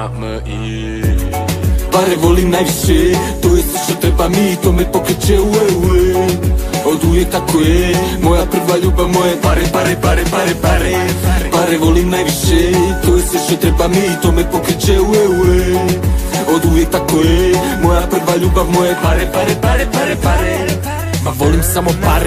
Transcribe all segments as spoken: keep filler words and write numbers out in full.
A-M-I. Pare volim najviše, to je sve što treba mi, to me pokreće, ue, ue. Od uvijek tako je, moja prva ljubav, moje pare, pare, pare, pare, pare. Pare volim najviše, to je sve što treba mi, to me pokreće, ue, ue. Od uvijek tako je, moja prva ljubav, moje pare, pare, pare, pare, pare. Ma volim samo pare,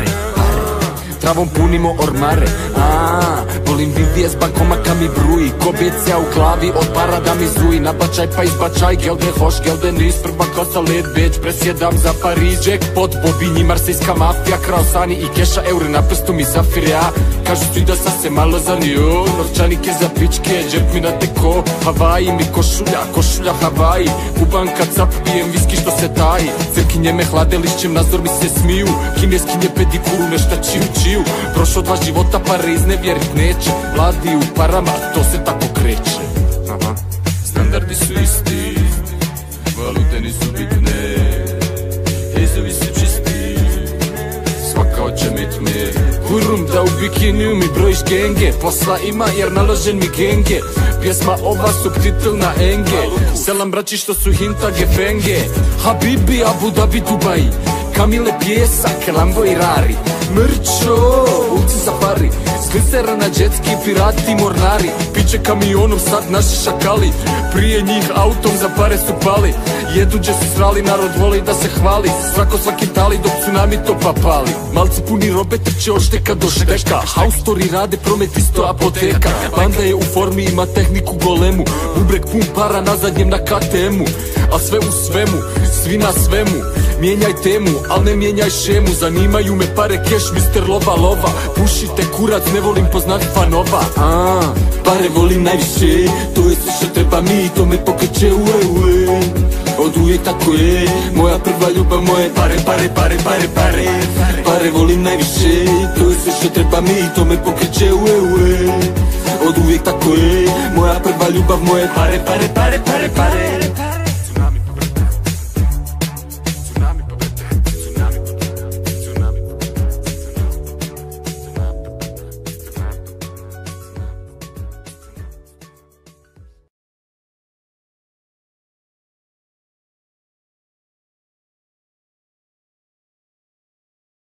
travom punimo ormare, a volim vivije s bankomaka mi bruji, ko becija u glavi od para da mi zuji. Nabačaj pa izbačaj, gelde hoš, gelde nis, prva kosa led, već presjedam za Pariz. Jackpot, Bobinji, marsejska mafija, krao sani i keša, eure na prstu mi zafir, ja. Kažu svi da sam se malo zanio, novčanike za pičke, džep mi na teko, Havaji mi košulja, košulja Havaji. Kubanka cap, pijem viski što se taji, crkinje me hlade lišćem, nazor mi se smiju, kineskinje pedikuru nešta čiju čiju. Prošlo dva života, pare iznevjerit neće, mladi u parama, to se tako kreće. Aha. Standardi su isti, valute nisu bitne, hejzovi su čisti, svaka oće mitme. Kurum da u bikiniju mi brojiš genge, posla ima jer naložen mi genge. Pjesma ova subtitel na enge, selam braći što su hinta gefenge. Habibi, Abu Dhabi, Dubai, Kamile Pjesak, Lambo i Rari. Mrčo, ulci safari, sklisera na džetski, pirati mornari. Piće kamionom sad naši šakali, prije njih autom za pare su pali. Jedu gdje su srali, narod voli da se hvali, svako svaki tali dok tsunami to papali. Malci puni robe trče od šteka do šteka, house story rade, promet isto apoteka. Banda je u formi, ima tehniku golemu, bubrek pun para na zadnjem na K T M-u. A sve u svemu, svi na svemu, mijenjaj temu, al ne mijenjaj šemu. Zanimaju me pare, cash, mister Lova Lova. Pušite kurac, ne volim poznat fanova. A, pare volim najviše, to je sve što treba mi, to me pokreće, ue, ue. Od uvijek tako je, moja prva ljubav, moje pare, pare, pare, pare, pare. Pare volim najviše, to je sve što treba mi, to me pokreće, ue, ue. Od uvijek tako je, moja prva ljubav, moje pare, pare, pare, pare, pare.